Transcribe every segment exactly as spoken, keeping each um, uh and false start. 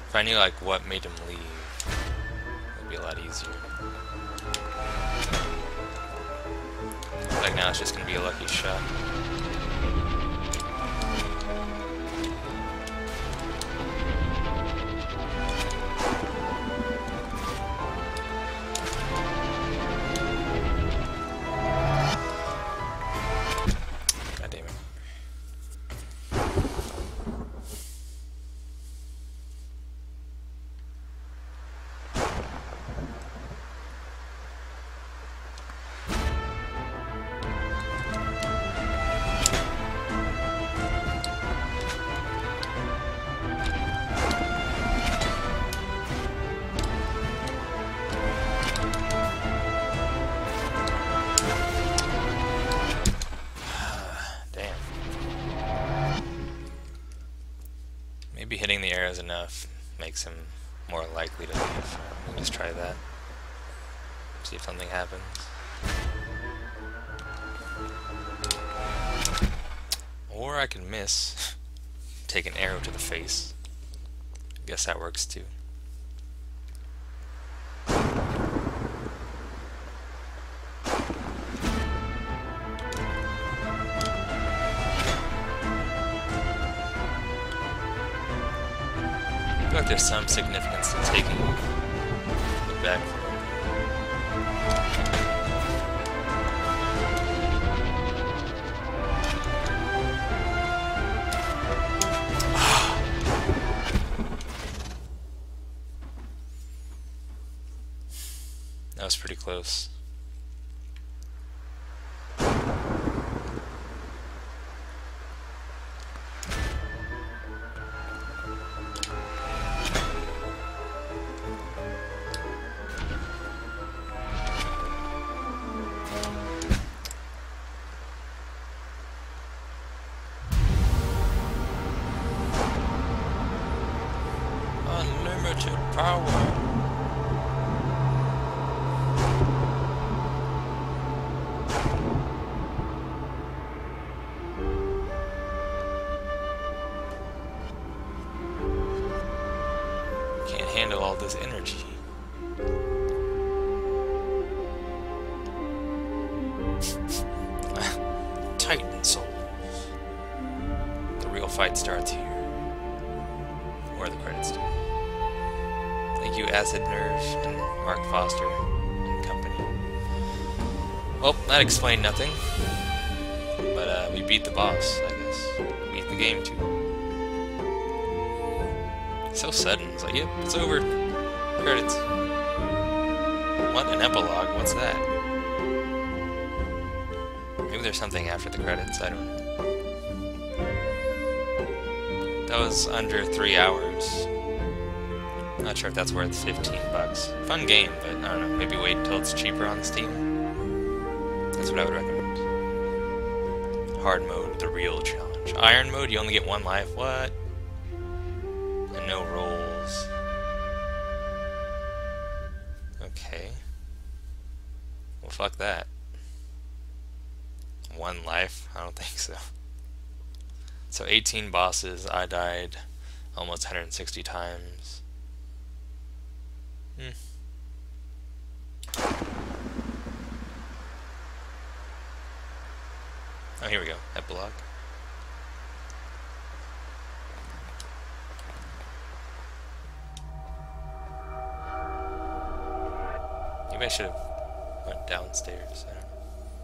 If I knew like what made him leave, it'd be a lot easier. Like now it's just gonna be a lucky shot. God damn it. Maybe hitting the arrows enough makes him more likely to leave. Let me just try that. See if something happens. Or I can miss. Take an arrow to the face. Guess that works too. I feel like there's some significance to taking the back from That was pretty close. Unlimited power. Can't handle all this energy. Titan souls. The real fight starts here. Or the credits do. Thank you, Acid Nerve and Mark Foster and company. Well, that explained nothing. But uh, we beat the boss, I guess. We beat the game too. So sudden. It's like, yep, it's over. Credits. What? An epilogue? What's that? Maybe there's something after the credits. I don't know. That was under three hours. Not sure if that's worth fifteen bucks. Fun game, but I don't know. Maybe wait until it's cheaper on Steam. That's what I would recommend. Hard mode, the real challenge. Iron mode, you only get one life. What? And no rolls. Okay. Well, fuck that. One life? I don't think so. So eighteen bosses. I died almost one hundred sixty times. Hmm. Oh, here we go. Epilogue. Maybe I should have went downstairs. I don't know.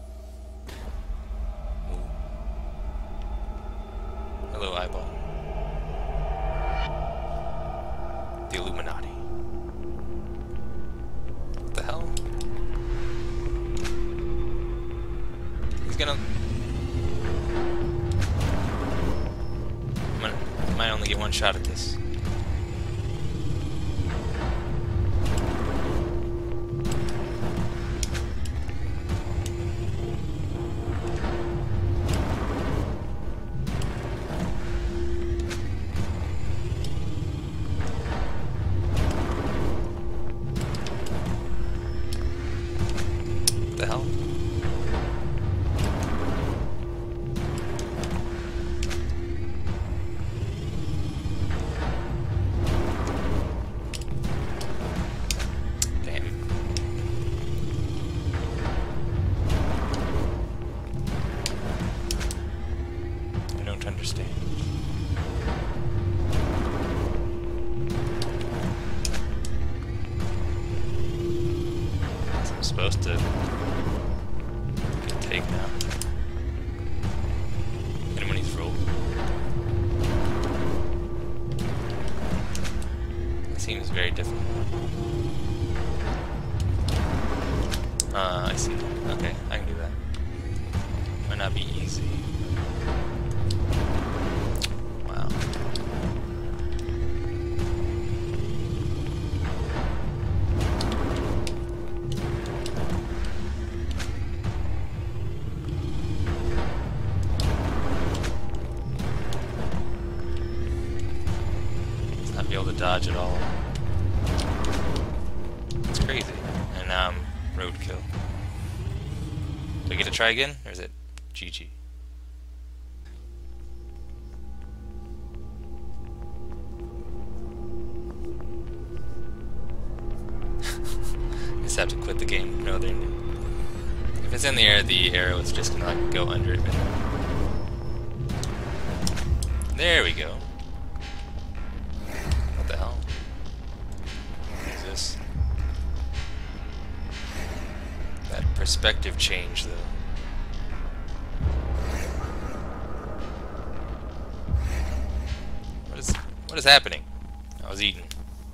Ooh. Hello, eyeball. The Illuminati. What the hell? He's gonna... I'm gonna... I might only get one shot at this. What the hell? supposed to get taken out. Hit him when he's rolled. It seems very difficult. Uh, I see. Okay, I can do that. Might not be easy. Wow. Let's not be able to dodge at all. It's crazy. And now I'm roadkill. Do I get to try again, or is it G G? Just have to quit the game. No, they're new. If it's in the air, the arrow is just gonna like go under it. There we go. What the hell? What is this? That perspective change, though. What is what is happening? I was eating.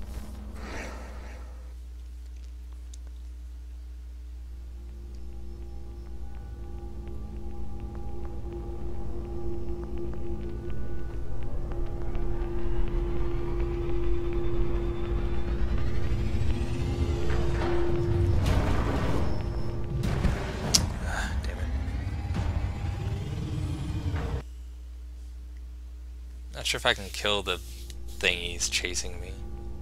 Not sure if I can kill the thingies chasing me.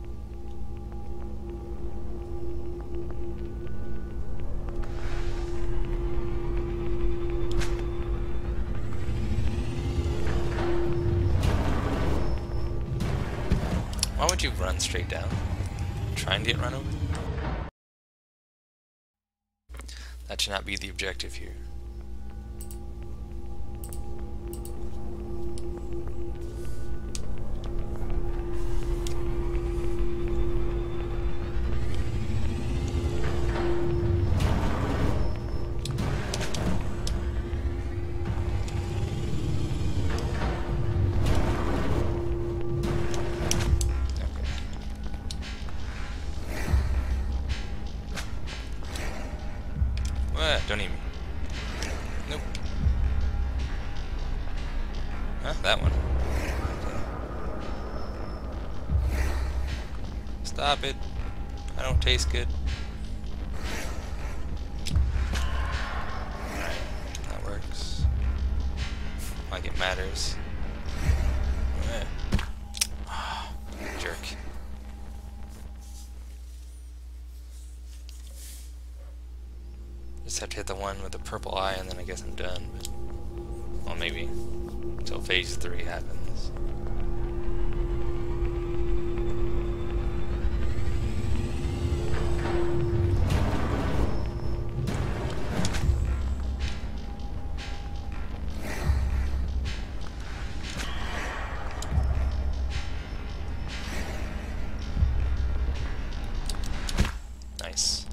Why would you run straight down? Try and get run over? That should not be the objective here. Don't eat me. Nope. Huh? That one. Stop it. I don't taste good. Alright, that works. Like it matters. Jerk. Just have to hit the one with the purple eye and then I guess I'm done. But, well, maybe until phase three happens. Nice.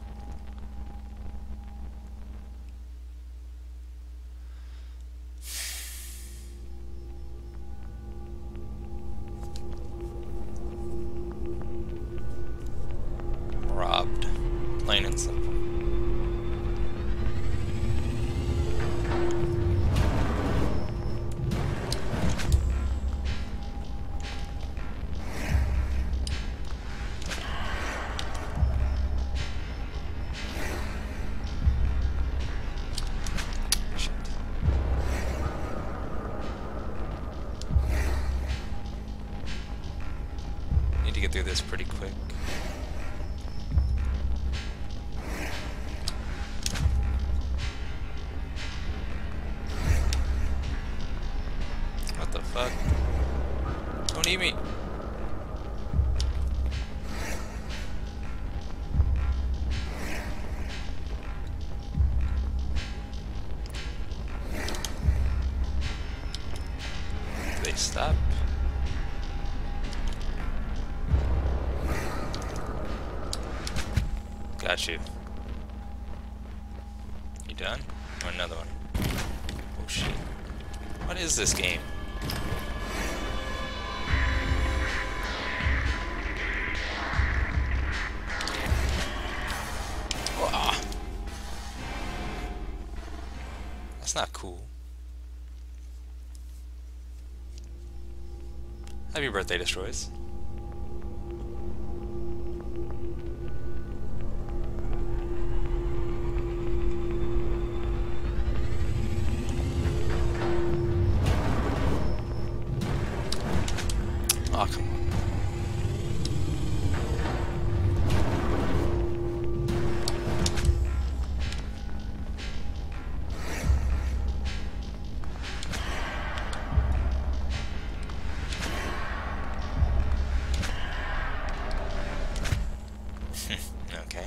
Robbed. Plain and simple. Shit. Need to get through this pretty quick. What the fuck? Don't eat me! Do they stop? Got you. Done? Or another one? Oh shit. What is this game? Wah. That's not cool. Happy birthday, Destroys. Oh, come on. Okay.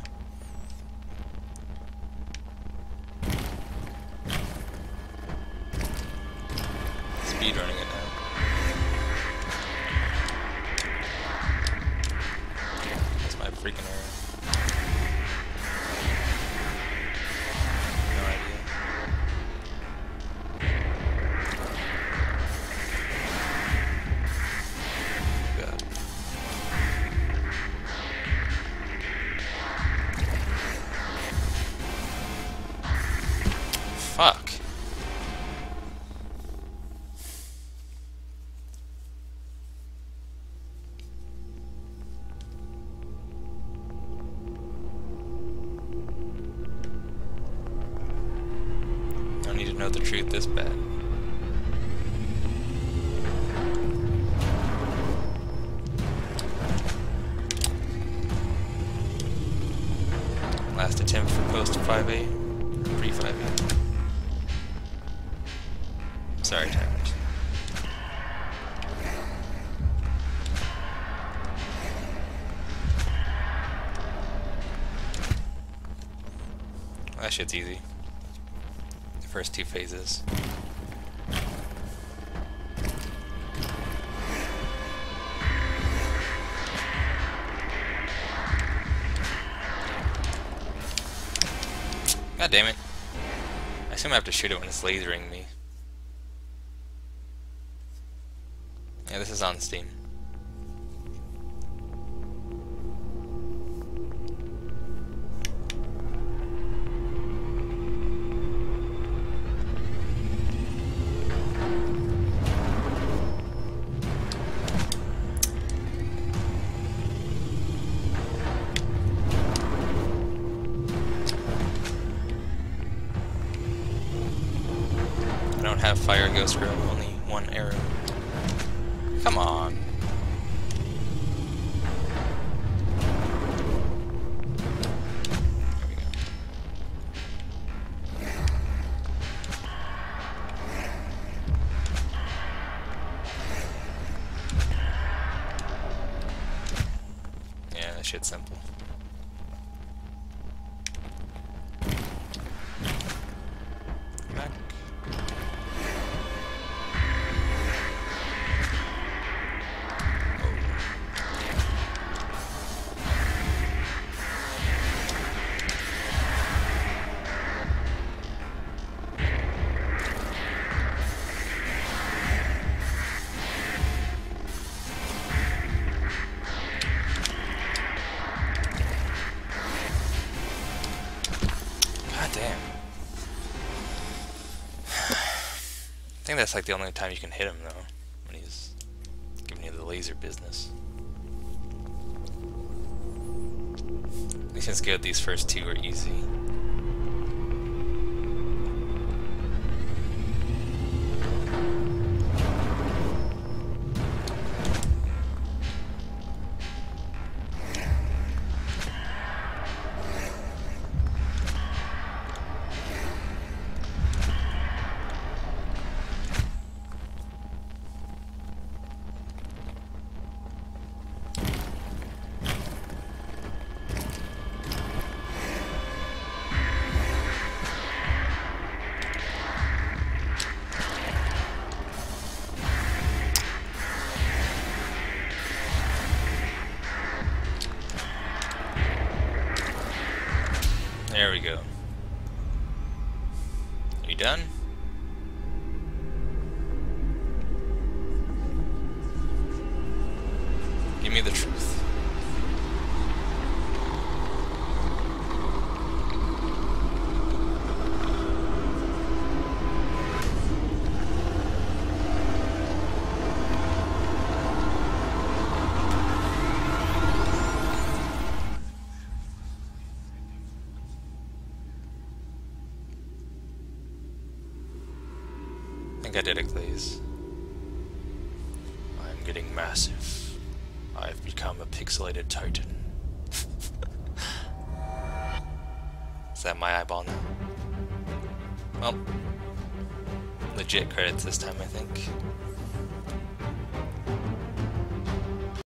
Speed running it now. That's my freaking arrow. No idea. God. Fuck. I don't need to know the truth this bad. Last attempt for post five A. Pre five A. Sorry, timers. That shit's easy. The first two phases. God damn it. I assume I have to shoot it when it's lasering me. Yeah, this is on Steam. I don't have Fire Ghost Girl, only one arrow. Come on. There we go. Yeah, that shit's simple. Back. Damn. I think that's like the only time you can hit him though, when he's giving you the laser business. At least it's good these first two are easy. me the truth. I think I did it, please. I'm getting massive. I've become a pixelated titan. Is that my eyeball now? Well, legit credits this time, I think.